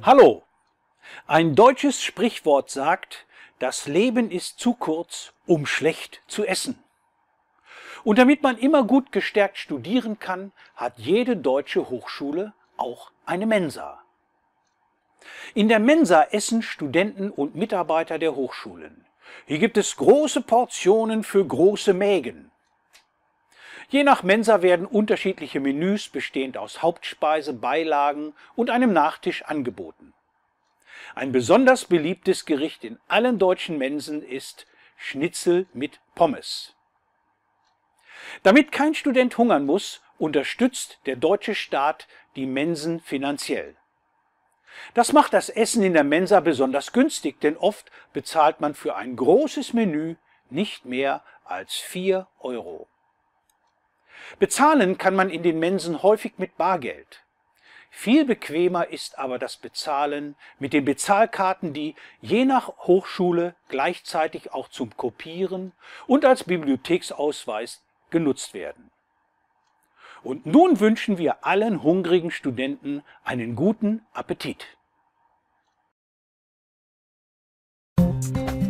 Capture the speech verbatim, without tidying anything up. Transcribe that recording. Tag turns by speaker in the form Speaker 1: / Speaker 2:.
Speaker 1: Hallo! Ein deutsches Sprichwort sagt, das Leben ist zu kurz, um schlecht zu essen. Und damit man immer gut gestärkt studieren kann, hat jede deutsche Hochschule auch eine Mensa. In der Mensa essen Studenten und Mitarbeiter der Hochschulen. Hier gibt es große Portionen für große Mägen. Je nach Mensa werden unterschiedliche Menüs bestehend aus Hauptspeise, Beilagen und einem Nachtisch angeboten. Ein besonders beliebtes Gericht in allen deutschen Mensen ist Schnitzel mit Pommes. Damit kein Student hungern muss, unterstützt der deutsche Staat die Mensen finanziell. Das macht das Essen in der Mensa besonders günstig, denn oft bezahlt man für ein großes Menü nicht mehr als vier Euro. Bezahlen kann man in den Mensen häufig mit Bargeld. Viel bequemer ist aber das Bezahlen mit den Bezahlkarten, die je nach Hochschule gleichzeitig auch zum Kopieren und als Bibliotheksausweis genutzt werden. Und nun wünschen wir allen hungrigen Studenten einen guten Appetit.